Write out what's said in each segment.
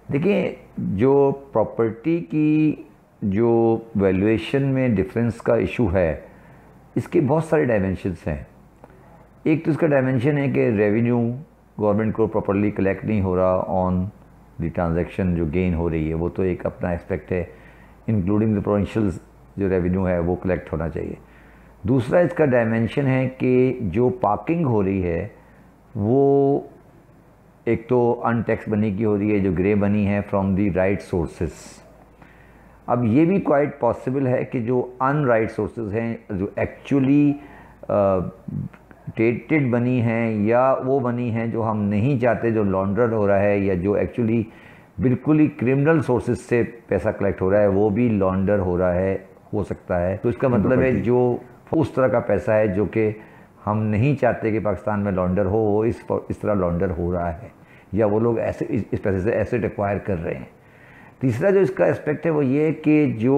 देखिए, जो प्रॉपर्टी की जो वैल्यूएशन में डिफरेंस का इशू है, इसके बहुत सारे डायमेंशंस हैं। एक तो इसका डायमेंशन है कि रेवेन्यू गवर्नमेंट को प्रॉपर्ली कलेक्ट नहीं हो रहा ऑन द ट्रांजैक्शन, जो गेन हो रही है वो तो एक अपना एस्पेक्ट है, इंक्लूडिंग द प्रोविंशियल जो रेवेन्यू है वो कलेक्ट होना चाहिए। दूसरा इसका डायमेंशन है कि जो पार्किंग हो रही है वो एक तो अनटैक्स मनी की हो रही है, जो ग्रे मनी है फ्रॉम दी राइट सोर्सेस। अब ये भी क्वाइट पॉसिबल है कि जो अनराइट सोर्सेज हैं, जो एक्चुअली टेटेड मनी है या वो मनी है जो हम नहीं चाहते, जो लॉन्ड्रर हो रहा है या जो एक्चुअली बिल्कुल ही क्रिमिनल सोर्सेज से पैसा कलेक्ट हो रहा है, वो भी लॉन्डर हो रहा है, हो सकता है। तो इसका मतलब है जो उस तरह का पैसा है जो कि हम नहीं चाहते कि पाकिस्तान में लॉन्डर हो, वो इस तरह लॉन्डर हो रहा है, या वो लोग ऐसे इस पैसे से एसेट एक्वायर कर रहे हैं। तीसरा जो इसका एस्पेक्ट है वो ये कि जो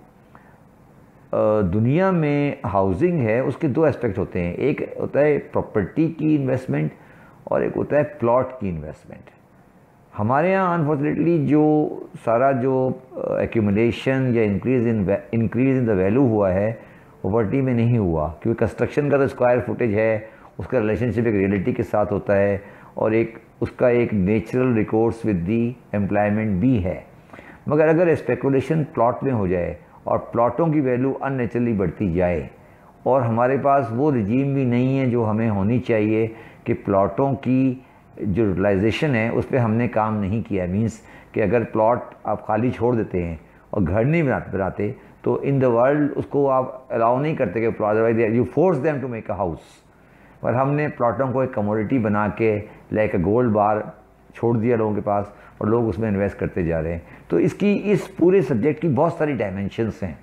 दुनिया में हाउसिंग है उसके दो एस्पेक्ट होते हैं। एक होता है प्रॉपर्टी की इन्वेस्टमेंट और एक होता है प्लॉट की इन्वेस्टमेंट। हमारे यहाँ अनफॉर्चुनेटली जो सारा जो एक्यूमुलेशन या इंक्रीज़ इन द वैल्यू हुआ है प्रॉपर्टी में नहीं हुआ, क्योंकि कंस्ट्रक्शन का तो स्क्वायर फुटेज है, उसका रिलेशनशिप एक रियलिटी के साथ होता है और एक उसका एक natural resource with the employment भी है। मगर अगर स्पेकुलेशन प्लॉट में हो जाए और प्लॉटों की वैल्यू अननेचुरली बढ़ती जाए, और हमारे पास वो रजीम भी नहीं है जो हमें होनी चाहिए कि प्लॉटों की जो यूटिलाइजेशन है उस पर हमने काम नहीं किया। मींस कि अगर प्लॉट आप खाली छोड़ देते हैं और घर नहीं बनाते तो इन द वर्ल्ड उसको आप अलाउ नहीं करते कि plot, otherwise you force them to make a house. पर हमने प्लॉटों को एक कमोडिटी बना के लाइक अ गोल्ड बार छोड़ दिया लोगों के पास और लोग उसमें इन्वेस्ट करते जा रहे हैं। तो इसकी इस पूरे सब्जेक्ट की बहुत सारी डायमेंशंस हैं।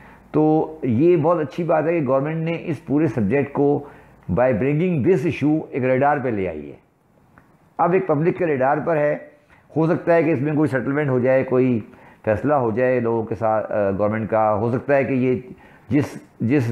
तो ये बहुत अच्छी बात है कि गवर्नमेंट ने इस पूरे सब्जेक्ट को बाय ब्रिंगिंग दिस इशू एक रेडार पे ले आई है। अब एक पब्लिक के रेडार पर है, हो सकता है कि इसमें कोई सेटलमेंट हो जाए, कोई फैसला हो जाए लोगों के साथ, गवर्नमेंट का। हो सकता है कि ये जिस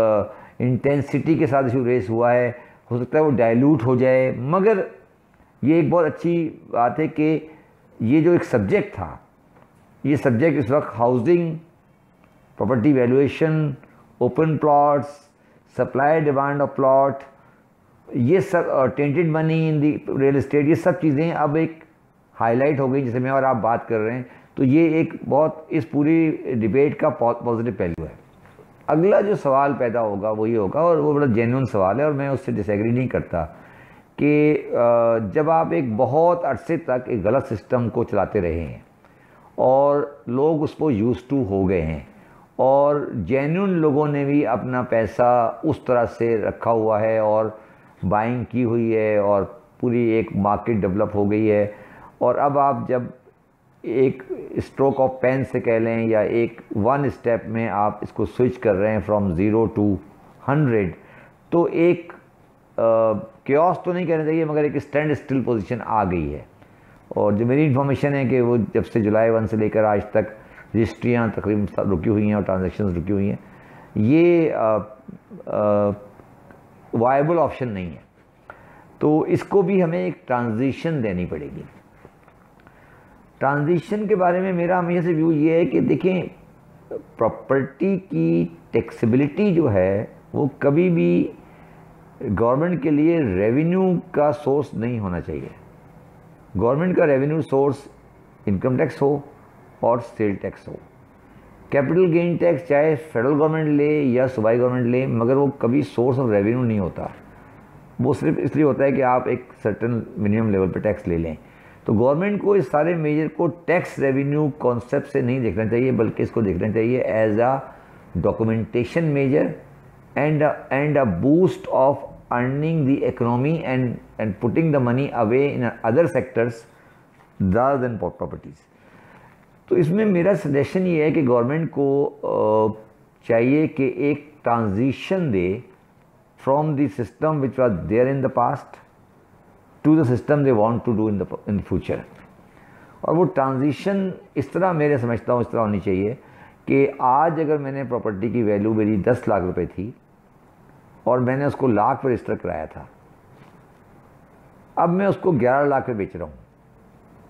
इंटेंसिटी के साथ इशू रेस हुआ है, हो सकता है वो डाइल्यूट हो जाए। मगर ये एक बहुत अच्छी बात है कि ये जो एक सब्जेक्ट था, ये सब्जेक्ट इस वक्त housing, property valuation, open plots, supply demand of plot, ये सब tainted money in the real estate, ये सब चीज़ें अब एक हाईलाइट हो गई, जैसे मैं और आप बात कर रहे हैं। तो ये एक बहुत इस पूरी डिबेट का पॉजिटिव पहलू है। अगला जो सवाल पैदा होगा वो ये होगा, और वो बड़ा जेन्युइन सवाल है और मैं उससे डिसएग्री नहीं करता, कि जब आप एक बहुत अरसे तक एक गलत सिस्टम को चलाते रहे हैं और लोग उसको यूज़ टू हो गए हैं और जेन्युइन लोगों ने भी अपना पैसा उस तरह से रखा हुआ है और बाइंग की हुई है और पूरी एक मार्केट डेवलप हो गई है, और अब आप जब एक स्ट्रोक ऑफ पेन से कह लें या एक वन स्टेप में आप इसको स्विच कर रहे हैं फ्रॉम 0 to 100, तो एक क्योस तो नहीं कहना चाहिए मगर एक स्टैंड स्टिल पोजीशन आ गई है। और जो मेरी इन्फॉर्मेशन है कि वो जब से जुलाई 1 से लेकर आज तक रजिस्ट्रियाँ तकरीबन रुकी हुई हैं और ट्रांजैक्शंस रुकी हुई हैं। ये वायबल ऑप्शन नहीं है, तो इसको भी हमें एक ट्रांजिशन देनी पड़ेगी। ट्रांजिशन के बारे में मेरा हमेशा से व्यू ये है कि देखें, प्रॉपर्टी की टैक्सेबिलिटी जो है वो कभी भी गवर्नमेंट के लिए रेवेन्यू का सोर्स नहीं होना चाहिए। गवर्नमेंट का रेवेन्यू सोर्स इनकम टैक्स हो और सेल टैक्स हो। कैपिटल गेन टैक्स चाहे फेडरल गवर्नमेंट ले या सूबाई गवर्नमेंट ले, मगर वो कभी सोर्स ऑफ रेवेन्यू नहीं होता। वो सिर्फ इसलिए होता है कि आप एक सर्टेन मिनिमम लेवल पे टैक्स ले लें। तो गवर्नमेंट को इस सारे मेजर को टैक्स रेवेन्यू कॉन्सेप्ट से नहीं देखना चाहिए, बल्कि इसको देखना चाहिए as a documentation measure and a boost of earning the economy and putting the money away in other sectors rather than properties. तो इसमें मेरा सजेशन ये है कि गवर्नमेंट को चाहिए कि एक ट्रांजिशन दे from the system which was there in the past to the system they want to do in the future. और वो ट्रांजिशन इस तरह मेरे समझता हूँ इस तरह होनी चाहिए कि आज अगर मैंने प्रॉपर्टी की वैल्यू मेरी 10 लाख रुपए थी और मैंने उसको लाख पर रजिस्टर कराया था, अब मैं उसको 11 लाख पे बेच रहा हूँ,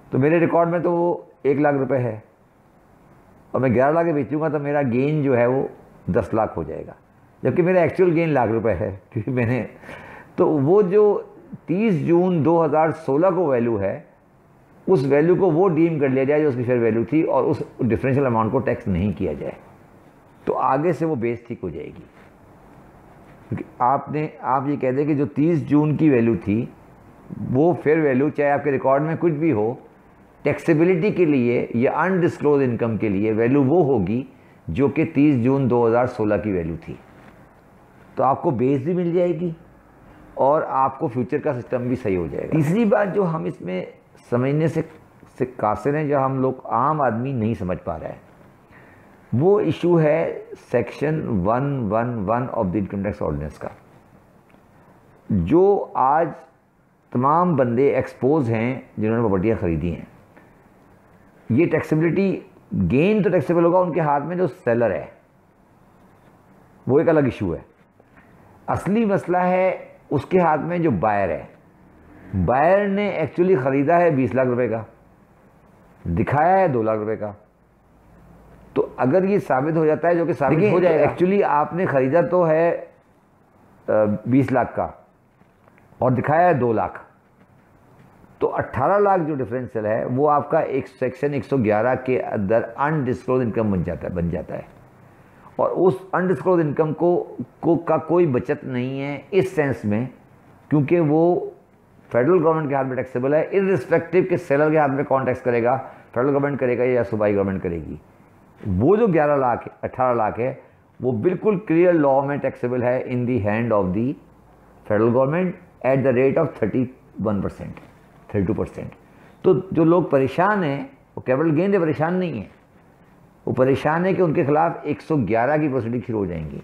तो मेरे रिकॉर्ड में तो वो 1 लाख रुपए है और मैं 11 लाख बेचूंगा तो मेरा गेन जो है वो 10 लाख हो जाएगा, जबकि मेरा एक्चुअल गेन लाख रुपए है क्योंकि मैंने, तो वो जो 30 जून 2016 को वैल्यू है उस वैल्यू को वो डीम कर लिया जाए जो उसकी फेयर वैल्यू थी और उस डिफरेंशियल अमाउंट को टैक्स नहीं किया जाए, तो आगे से वो बेस ठीक हो जाएगी। क्योंकि आप ये कह दें कि जो 30 जून की वैल्यू थी वो फेयर वैल्यू चाहे आपके रिकॉर्ड में कुछ भी हो, टैक्सेबिलिटी के लिए या अनडिस्क्लोज इनकम के लिए वैल्यू वो होगी जो कि 30 जून 2016 की वैल्यू थी। तो आपको बेस भी मिल जाएगी और आपको फ्यूचर का सिस्टम भी सही हो जाएगा। तीसरी बात जो हम इसमें समझने से कासिर हैं, जो हम लोग आम आदमी नहीं समझ पा रहा है, वो इशू है section 111 of the income tax ordinance का, जो आज तमाम बंदे एक्सपोज हैं जिन्होंने प्रॉपर्टियाँ ख़रीदी हैं। ये टैक्सेबिलिटी, गेन तो टैक्सेबल होगा उनके हाथ में जो सेलर है, वो एक अलग इशू है। असली मसला है उसके हाथ में जो बायर है। बायर ने एक्चुअली ख़रीदा है 20 लाख रुपए का, दिखाया है 2 लाख रुपए का। तो अगर ये साबित हो जाता है, जो कि साबित हो जाएगा, एक्चुअली आपने ख़रीदा तो है 20 लाख का और दिखाया है 2 लाख, तो 18 लाख जो डिफरेंशियल है वो आपका एक सेक्शन 111 के अंदर अनडिस्क्लोज इनकम बन जाता है और उस अनडिस्क्लोज इनकम का कोई बचत नहीं है इस सेंस में, क्योंकि वो फेडरल गवर्नमेंट के हाथ में टैक्सेबल है, इररिस्पेक्टिव के सेलर के हाथ में कौन टैक्स करेगा, फेडरल गवर्नमेंट करेगा या सूबाई गवर्नमेंट करेगी। वो जो 11 लाख 18 लाख है वो बिल्कुल क्लियर लॉ में टैक्सेबल है in the hand of the federal government at the rate of 31%, 32%। तो जो लोग परेशान हैं वो कैपिटल गेन से परेशान नहीं है, वो परेशान है कि उनके खिलाफ 111 की प्रोसीडिंग शुरू हो जाएंगी।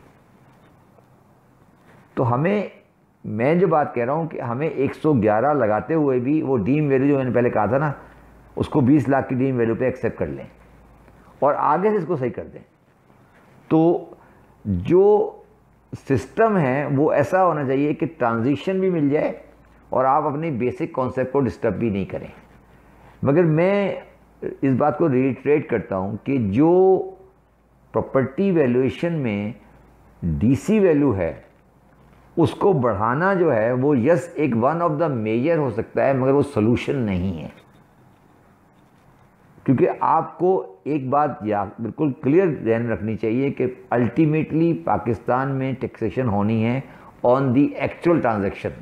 तो मैं जो बात कह रहा हूँ कि हमें 111 लगाते हुए भी वो डीम वैल्यू जो मैंने पहले कहा था ना, उसको 20 लाख की डीम वैल्यू पे एक्सेप्ट कर लें और आगे से इसको सही कर दें। तो जो सिस्टम है वो ऐसा होना चाहिए कि ट्रांजिशन भी मिल जाए और आप अपनी बेसिक कॉन्सेप्ट को डिस्टर्ब भी नहीं करें। मगर मैं इस बात को रिट्रेट करता हूँ कि जो प्रॉपर्टी वैल्यूएशन में डीसी वैल्यू है उसको बढ़ाना जो है वो यस एक वन ऑफ द मेजर हो सकता है, मगर वो सोल्यूशन नहीं है। क्योंकि आपको एक बात या बिल्कुल क्लियर ध्यान रखनी चाहिए कि अल्टीमेटली पाकिस्तान में टैक्सेशन होनी है ऑन दी एक्चुअल ट्रांजैक्शन।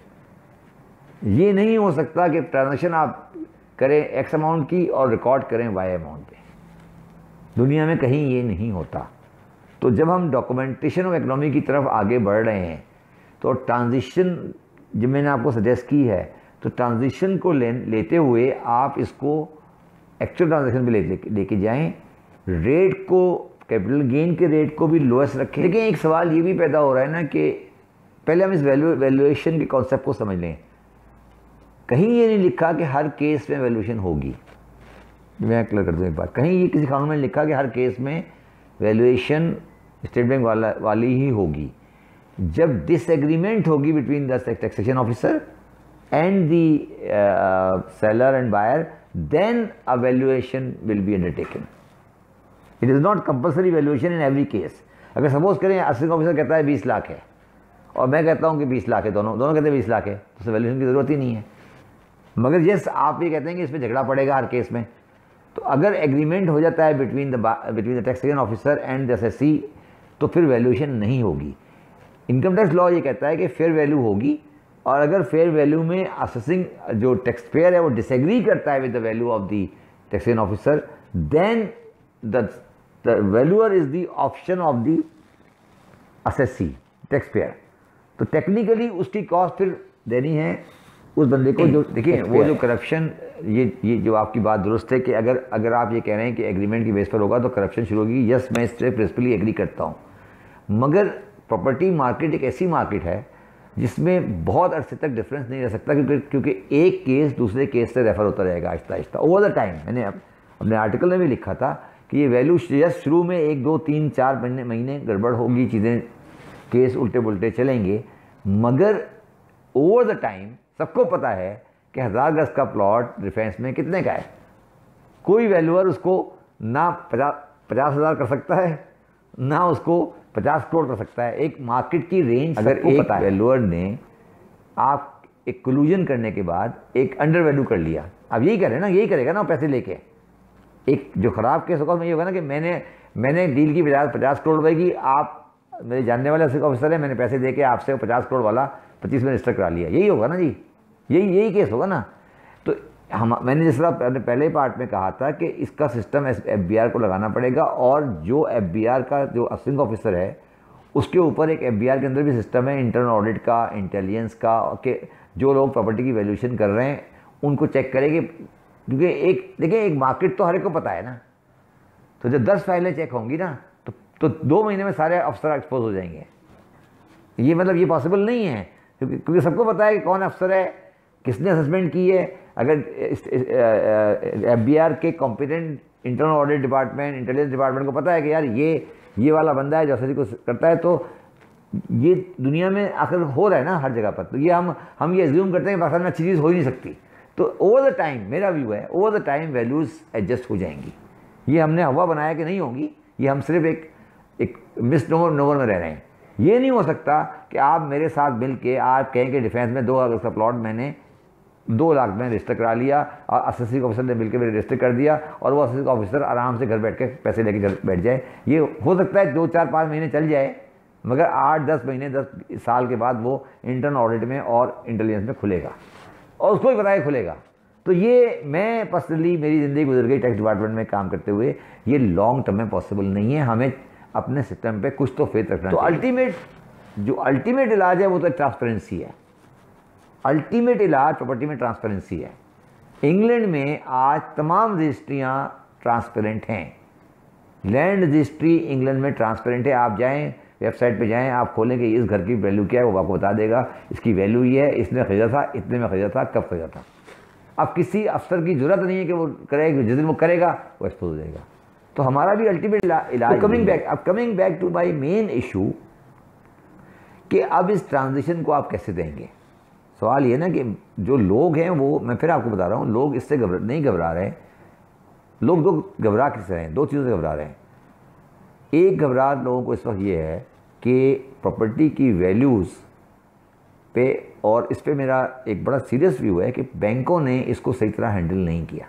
ये नहीं हो सकता कि ट्रांजैक्शन आप करें एक्स अमाउंट की और रिकॉर्ड करें वाई अमाउंट पे। दुनिया में कहीं ये नहीं होता। तो जब हम डॉक्यूमेंटेशन ऑफ इकोनॉमी की तरफ आगे बढ़ रहे हैं तो ट्रांजिशन जो मैंने आपको सजेस्ट की है, तो ट्रांजिशन को लेते हुए आप इसको एक्चुअल ट्रांजैक्शन पे लेके जाएं, रेट को कैपिटल गेन के रेट को भी लोएस्ट रखें। लेकिन एक सवाल ये भी पैदा हो रहा है ना कि पहले हम इस वैल्यूएशन के कॉन्सेप्ट को समझ लें। कहीं ये नहीं लिखा कि हर केस में वैल्यूएशन होगी। मैं क्लियर कर दूँ एक बात, कहीं ये किसी कानून में लिखा कि हर केस में वैल्यूएशन स्टेट बैंक वाली ही होगी। जब डिसएग्रीमेंट होगी between the taxation officer and the seller and buyer, then a valuation will be undertaken. It is not compulsory valuation in every case. अगर सपोज करें असिस्टेंट ऑफिसर कहता है 20 लाख है और मैं कहता हूँ कि 20 लाख है, दोनों कहते हैं 20 लाख है, तो वैल्यूएशन की ज़रूरत ही नहीं है। मगर यस आप ये कहते हैं कि इस पर झगड़ा पड़ेगा हर केस में, तो अगर एग्रीमेंट हो जाता है between the taxation officer and the SSC, तो फिर वैल्यूएशन नहीं होगी। इनकम टैक्स लॉ ये कहता है कि फेयर वैल्यू होगी, और अगर फेयर वैल्यू में असेसिंग जो टैक्स पेयर है वो डिसएग्री करता है with the value of the taxation officer, then the valuer is the option of the assessee tax payer. तो टेक्निकली उसकी कॉस्ट फिर देनी है उस बंदे को जो, देखिए वो जो करप्शन, ये जो आपकी बात दुरुस्त है कि अगर आप ये कह रहे हैं कि एग्रीमेंट की बेस पर होगा तो करप्शन शुरू होगी। यस, मैं इस पर प्रिंसिपली एग्री करता हूँ, मगर प्रॉपर्टी मार्केट एक ऐसी मार्केट है जिसमें बहुत अरसे तक डिफरेंस नहीं रह सकता, क्योंकि एक केस दूसरे केस से रेफर होता रहेगा Aahista Aahista over the time. मैंने अपने आर्टिकल में भी लिखा था कि ये वैल्यू जस्ट शुरू में 1 2 3 4 महीने गड़बड़ होगी, चीज़ें केस उल्टे पुल्टे चलेंगे, मगर ओवर द टाइम सबको पता है कि 1000 गज का प्लॉट डिफेंस में कितने का है, कोई वैल्यूअर उसको ना 50,000 कर सकता है, ना उसको 50 करोड़ कर सकता है। एक मार्केट की रेंज अगर एक वैल्यूअर ने आप एक कोल्यूजन करने के बाद एक अंडर वैल्यू कर लिया, अब यही करे ना, यही करेगा ना पैसे लेके। एक जो ख़राब केस होगा उसमें ये होगा ना कि मैंने डील की 50 करोड़ रुपए की, आप मेरे जानने वाले ऑफिसर है, मैंने पैसे दे के आपसे 50 करोड़ वाला 25 में रजिस्टर करा लिया, यही होगा ना जी, यही केस होगा ना। तो मैंने जिस तरह पहले पार्ट में कहा था कि इसका सिस्टम एफबीआर को लगाना पड़ेगा, और जो एफबीआर का जो असिस्टेंट ऑफिसर है उसके ऊपर एक एफबीआर के अंदर भी सिस्टम है इंटरनल ऑडिट का, इंटेलिजेंस का, कि जो लोग प्रॉपर्टी की वैल्यूएशन कर रहे हैं उनको चेक करेंगे। क्योंकि देखिए एक मार्केट तो हर एक को पता है ना, तो जब 10 फाइलें चेक होंगी ना तो 2 महीने में सारे अफसर एक्सपोज हो जाएंगे। ये मतलब ये पॉसिबल नहीं है, क्योंकि सबको पता है कि कौन अफसर है, किसने असेसमेंट की है। अगर एफबीआर के competent internal audit department, intelligence department को पता है कि यार ये वाला बंदा है जो ऐसे कुछ करता है, तो ये दुनिया में आखिर हो रहा है ना हर जगह पर, तो ये हम ये एज्यूम करते हैं कि पाकिस्तान में अच्छी चीज़ हो ही नहीं सकती। तो ओवर द टाइम, मेरा व्यू है, over the time values adjust हो जाएंगी। ये हमने हवा बनाया कि नहीं होंगी, ये हम सिर्फ एक मिसनोवर में रह रहे हैं। ये नहीं हो सकता कि आप मेरे साथ मिल के आप कहें कि डिफेंस में 2 लाख का प्लॉट मैंने 2 लाख में रजिस्टर करा लिया, और असिस्टेंट ऑफिसर ने मिलकर मेरे रजिस्टर कर दिया, और वो असिस्टेंट ऑफिसर आराम से घर बैठ के पैसे लेके घर बैठ जाए। ये हो सकता है 2, 4, 5 महीने चल जाए, मगर 8, 10 महीने 10 साल के बाद वो इंटरनल ऑडिट में और इंटेलिजेंस में खुलेगा, और उसको ही पता है खुलेगा। तो ये मैं पर्सनली, मेरी ज़िंदगी गुजर गई टैक्स डिपार्टमेंट में काम करते हुए, ये लॉन्ग टर्म में पॉसिबल नहीं है। हमें अपने सिस्टम पे कुछ तो फेथ रखना। तो अल्टीमेट इलाज है वो तो ट्रांसपेरेंसी है। अल्टीमेट इलाज प्रॉपर्टी में ट्रांसपेरेंसी है। इंग्लैंड में आज तमाम रजिस्ट्रियाँ ट्रांसपेरेंट हैं। लैंड रजिस्ट्री इंग्लैंड में ट्रांसपेरेंट है। आप जाएँ, वेबसाइट पे जाएं, आप खोलें कि इस घर की वैल्यू क्या है, वो आपको बता देगा। इसकी वैल्यू ये है, इसने खरीदा था, इतने में खरीदा था, कब खरीदा था। अब किसी अफसर की जरूरत नहीं है कि वो करे, जिस दिन वो करेगा वो एक्सपोज हो जाएगा। तो हमारा भी अल्टीमेट इलाज coming back to my main issue कि अब इस ट्रांजिशन को आप कैसे देंगे। सवाल ये ना कि जो लोग हैं वो, मैं फिर आपको बता रहा हूँ, लोग इससे नहीं घबरा रहे हैं। लोग घबरा किससे रहे हैं? 2 चीज़ों से घबरा रहे हैं। एक घबराहट लोगों को इस वक्त ये है कि प्रॉपर्टी की वैल्यूज़ पे, और इस पे मेरा एक बड़ा सीरियस व्यू है कि बैंकों ने इसको सही तरह हैंडल नहीं किया।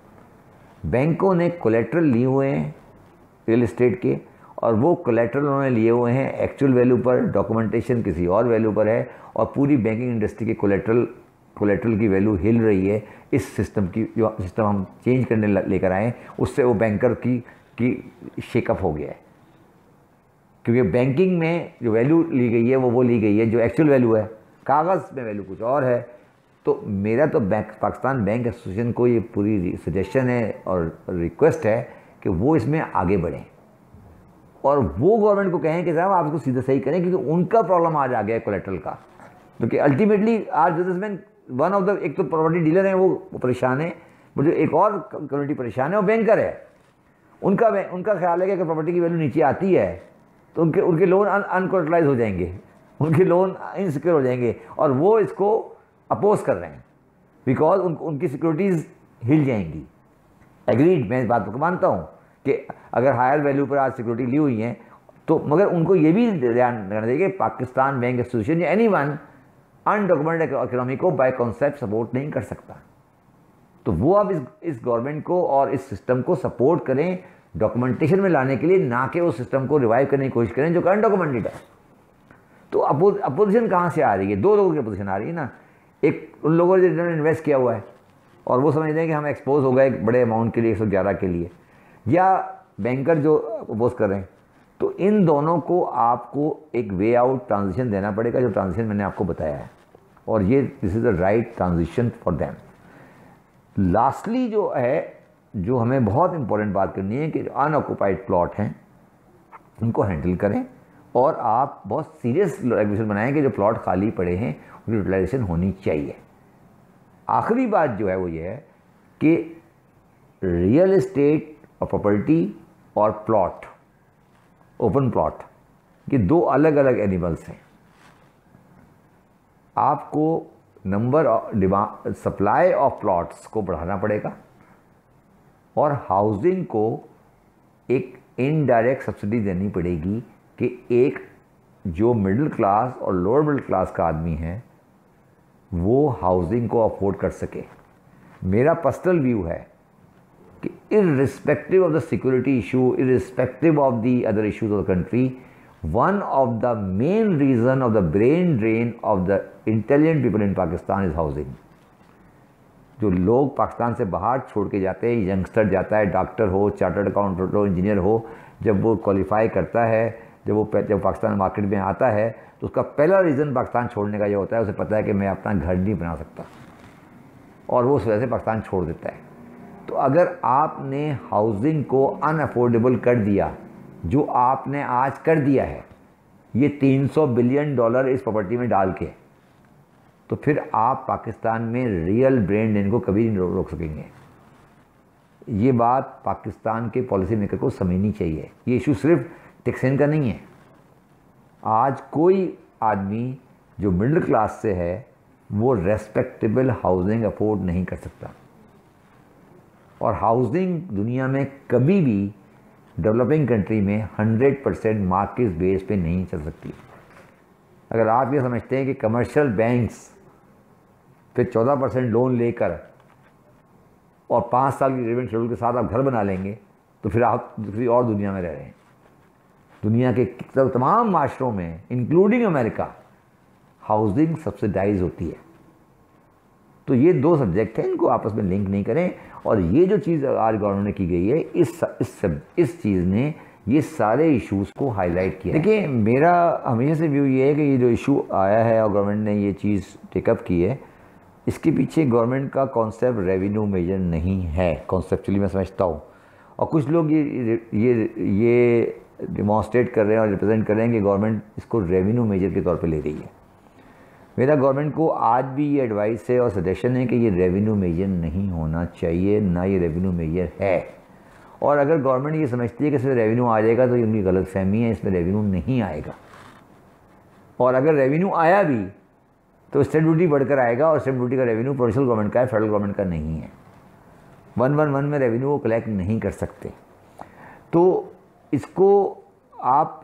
बैंकों ने कोलेट्रल लिए हुए हैं रियल एस्टेट के, और वो कोलेट्रल उन्होंने लिए हुए हैं एक्चुअल वैल्यू पर, डॉक्यूमेंटेशन किसी और वैल्यू पर है, और पूरी बैंकिंग इंडस्ट्री के कोलेट्रल की वैल्यू हिल रही है। इस सिस्टम की, जो सिस्टम हम चेंज करने लेकर आए, उससे वो बैंकर की शेकअप हो गया है। क्योंकि बैंकिंग में जो वैल्यू ली गई है वो ली गई है जो एक्चुअल वैल्यू है, कागज़ में वैल्यू कुछ और है। तो मेरा तो पाकिस्तान बैंक एसोसिएशन को ये पूरी सजेशन है और रिक्वेस्ट है कि वो इसमें आगे बढ़ें, और वो गवर्नमेंट को कहें कि साहब आप इसको सीधा सही करें, क्योंकि उनका प्रॉब्लम आज आ गया है कोलेट्रल का। क्योंकि अल्टीमेटली आज बिजनेसमैन वन ऑफ द, एक तो प्रॉपर्टी डीलर हैं वो परेशान है, मुझे एक और कम्युनिटी परेशान है, वो बैंकर है। उनका ख्याल है कि अगर प्रॉपर्टी की वैल्यू नीचे आती है तो उनके लोन अनकोलेटराइज हो जाएंगे, उनके लोन इनसिक्योर हो जाएंगे, और वो इसको अपोज कर रहे हैं बिकॉज उनकी सिक्योरिटीज़ हिल जाएंगी। एग्रीड, मैं इस बात को मानता हूँ कि अगर हायर वैल्यू पर आज सिक्योरिटी ली हुई हैं तो, मगर उनको ये भी ध्यान रखना चाहिए कि पाकिस्तान बैंक एसोसिएशन या एनीवन अनडॉक्यूमेंटेड इकोनॉमी को बाय कॉन्सेप्ट सपोर्ट नहीं कर सकता। तो वो अब इस गवर्नमेंट को और इस सिस्टम को सपोर्ट करें डॉक्यूमेंटेशन में लाने के लिए, ना कि उस सिस्टम को रिवाइव करने की कोशिश करें जो अनडॉक्यूमेंटेड है। तो अपोजिशन कहाँ से आ रही है? 2 लोगों की अपोजिशन आ रही है ना। एक उन लोगों ने जिन्होंने इन्वेस्ट किया हुआ है और वो समझते हैं कि हम एक्सपोज हो गए बड़े अमाउंट के लिए, 111 के लिए, या बैंकर जो अपोज कर रहे हैं। तो इन दोनों को आपको एक वे आउट ट्रांजिशन देना पड़ेगा, जो ट्रांजिशन मैंने आपको बताया है, और ये this is the right transition for them. Lastly जो है, जो हमें बहुत इंपॉर्टेंट बात करनी है कि अनऑक्यूपाइड प्लॉट हैं उनको हैंडल करें, और आप बहुत सीरियस रेगुलेशन बनाएं कि जो प्लॉट खाली पड़े हैं उनकी यूटिलाइजेशन होनी चाहिए। आखिरी बात जो है वो ये है कि रियल एस्टेट और प्रॉपर्टी और प्लॉट, ओपन प्लॉट, ये 2 अलग अलग एनिमल्स हैं। आपको सप्लाई ऑफ प्लॉट्स को बढ़ाना पड़ेगा, और हाउसिंग को एक इनडायरेक्ट सब्सिडी देनी पड़ेगी कि एक जो मिडिल क्लास और लोअर मिडिल क्लास का आदमी है वो हाउसिंग को अफोर्ड कर सके। मेरा पर्सनल व्यू है कि irrespective of the security issue, irrespective of the other issues of the country, one of the main reason of the brain drain of the intelligent people in Pakistan is housing। जो लोग पाकिस्तान से बाहर छोड़ के जाते हैं, यंगस्टर जाता है, डॉक्टर हो, चार्टर्ड अकाउंटेंट हो, इंजीनियर हो, जब वो क्वालिफाई करता है, जब पाकिस्तान मार्केट में आता है तो उसका पहला रीज़न पाकिस्तान छोड़ने का ये होता है, उसे पता है कि मैं अपना घर नहीं बना सकता, और वो उस वजह से पाकिस्तान छोड़ देता है। तो अगर आपने हाउसिंग को अनअफोर्डेबल कर दिया, जो आपने आज कर दिया है, ये $300 बिलियन इस प्रॉपर्टी में डाल के, तो फिर आप पाकिस्तान में रियल ब्रेन ड्रेन को कभी नहीं रोक सकेंगे। ये बात पाकिस्तान के पॉलिसी मेकर को समझनी चाहिए। ये इशू सिर्फ टैक्सेशन का नहीं है। आज कोई आदमी जो मिडिल क्लास से है वो रेस्पेक्टेबल हाउसिंग अफोर्ड नहीं कर सकता, और हाउसिंग दुनिया में कभी भी डेवलपिंग कंट्री में 100% मार्केट बेस पे नहीं चल सकती। अगर आप ये समझते हैं कि कमर्शियल बैंक्स फिर 14% लोन लेकर और 5 साल की एग्रीमेंट शेड्यूल के साथ आप घर बना लेंगे, तो फिर आप किसी और दुनिया में रह रहे हैं। दुनिया के तमाम माशरों में इंक्लूडिंग अमेरिका हाउसिंग सब्सिडाइज होती है। तो ये दो सब्जेक्ट हैं, इनको आपस में लिंक नहीं करें। और ये जो चीज़ आज गवर्नमेंट ने की गई है, इस चीज़ ने ये सारे इश्यूज़ को हाईलाइट किया। देखिए, मेरा हमेशा से व्यू ये है कि ये जो इशू आया है और गवर्नमेंट ने ये चीज़ टेकअप की है, इसके पीछे गवर्नमेंट का कॉन्सेप्ट रेवेन्यू मेजर नहीं है। कॉन्सेप्चुअली मैं समझता हूँ, और कुछ लोग ये डिमॉन्स्ट्रेट कर रहे हैं और रिप्रेजेंट कर रहे हैं कि गवर्नमेंट इसको रेवेन्यू मेजर के तौर पे ले रही है। मेरा गवर्नमेंट को आज भी ये एडवाइस है और सजेशन है कि ये रेवेन्यू मेजर नहीं होना चाहिए, ना ये रेवेन्यू मेजर है। और अगर गवर्नमेंट ये समझती है कि इसमें रेवेन्यू आ जाएगा तो ये उनकी गलत फहमी है, इसमें रेवेन्यू नहीं आएगा। और अगर रेवेन्यू आया भी तो स्टैम्प ड्यूटी बढ़कर आएगा, और स्टैम्प ड्यूटी का रेवेन्यू प्रोविंशियल गवर्नमेंट का है, फेडरल गवर्नमेंट का नहीं है। 111 में रेवेन्यू को कलेक्ट नहीं कर सकते। तो इसको आप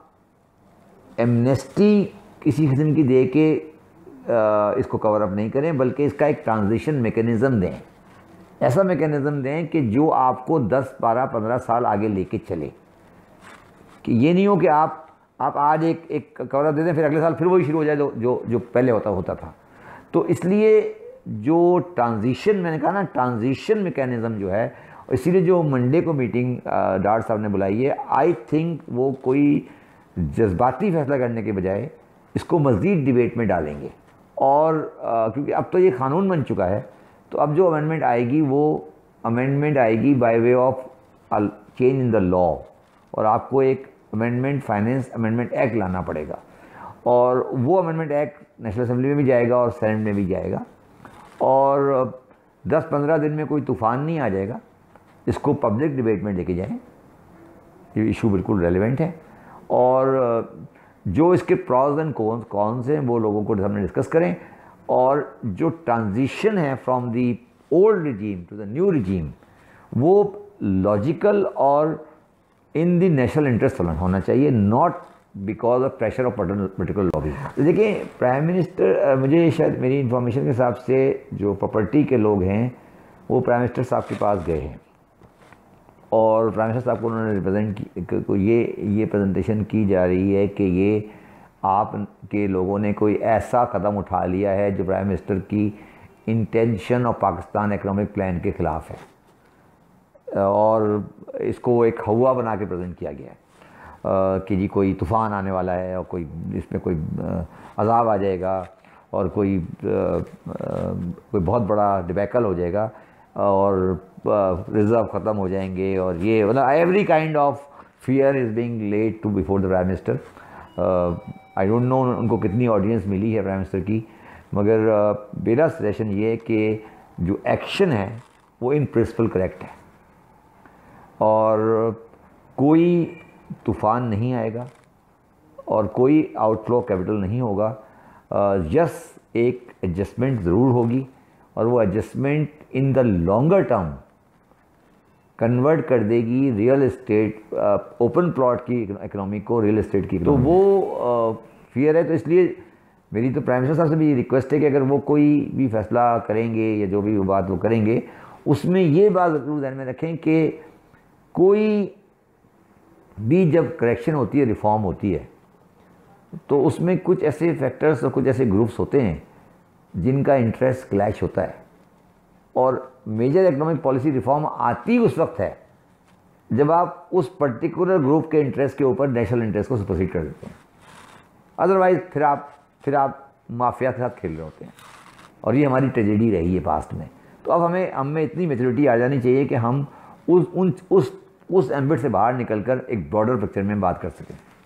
एमनेस्टी किसी किस्म की दे के इसको कवर अप नहीं करें, बल्कि इसका एक ट्रांजिशन मैकेनिज़्म दें। ऐसा मैकेनिज़्म दें कि जो आपको 10, 12, 15 साल आगे लेके चले, कि ये नहीं हो कि आप आज एक कवर अप दे दें, फिर अगले साल फिर वही शुरू हो जाए जो पहले होता था। तो इसलिए जो ट्रांजिशन, मैंने कहा ना, ट्रांजिशन मैकेनिज़्म जो है, इसीलिए जो मंडे को मीटिंग डार साहब ने बुलाई है, आई थिंक वो कोई जज्बाती फैसला करने के बजाय इसको मज़ीद डिबेट में डालेंगे। और क्योंकि अब तो ये कानून बन चुका है, तो अब जो अमेंडमेंट आएगी वो अमेंडमेंट आएगी by way of change in the law, और आपको एक अमेंडमेंट, फाइनेंस अमेंडमेंट एक्ट लाना पड़ेगा, और वो अमेंडमेंट एक्ट नेशनल असेंबली में भी जाएगा और सेनेट में भी जाएगा, और 10-15 दिन में कोई तूफ़ान नहीं आ जाएगा। इसको पब्लिक डिबेट में लेके जाएं, ये इशू बिल्कुल रेलेवेंट है, और जो इसके प्रॉज एंड कॉन्स हैं वो लोगों को सामने डिस्कस करें, और जो ट्रांजिशन है from the old regime to the new regime वो लॉजिकल और इन दी नेशनल इंटरेस्ट होना चाहिए, not because of pressure of particular lobby. तो देखिए, प्राइम मिनिस्टर, मुझे शायद मेरी इन्फॉर्मेशन के हिसाब से जो प्रॉपर्टी के लोग हैं वो प्राइम मिनिस्टर साहब के पास गए हैं, और प्राइम मिनिस्टर साहब को उन्होंने रिप्रेजेंट को ये प्रेजेंटेशन की जा रही है कि ये आप के लोगों ने कोई ऐसा कदम उठा लिया है जो प्राइम मिनिस्टर की इंटेंशन और पाकिस्तान इकोनॉमिक प्लान के ख़िलाफ़ है, और इसको एक हवा बना के प्रेजेंट किया गया है कि जी कोई तूफ़ान आने वाला है, और कोई इसमें कोई अज़ाब आ जाएगा, और कोई बहुत बड़ा डिबैकल हो जाएगा, और रिजर्व ख़त्म हो जाएंगे, और ये मतलब every kind of fear is being led to before the prime minister. I don't know उनको कितनी ऑडियंस मिली है प्राइम मिनिस्टर की, मगर मेरा सजेशन ये है कि जो एक्शन है वो इन प्रिंसिपल करेक्ट है, और कोई तूफ़ान नहीं आएगा और कोई आउटफ्लो कैपिटल नहीं होगा। जस्ट एक एडजस्टमेंट ज़रूर होगी, और वो adjustment in the longer term convert कर देगी रियल एस्टेट, ओपन प्लॉट की इकोनॉमी को रियल एस्टेट की। तो वो फियर है। तो इसलिए मेरी तो प्राइम मिनिस्टर साहब से भी रिक्वेस्ट है कि अगर वो कोई भी फैसला करेंगे या जो भी वो बात वो करेंगे, उसमें ये बात जरूर ध्यान में रखें कि कोई भी जब करेक्शन होती है, रिफॉर्म होती है, तो उसमें कुछ ऐसे फैक्टर्स और कुछ ऐसे ग्रुप्स होते हैं जिनका इंटरेस्ट क्लैश होता है। और मेजर इकोनॉमिक पॉलिसी रिफॉर्म आती उस वक्त है जब आप उस पर्टिकुलर ग्रुप के इंटरेस्ट के ऊपर नेशनल इंटरेस्ट को सुपरसीड कर देते हैं। अदरवाइज फिर आप माफिया के साथ खेल रहे होते हैं। और ये हमारी ट्रेजेडी रही है पास्ट में। तो अब हमें इतनी मैच्योरिटी आ जानी चाहिए कि हम उस एम्बिट से बाहर निकलकर एक ब्रॉडर पिक्चर में बात कर सकें।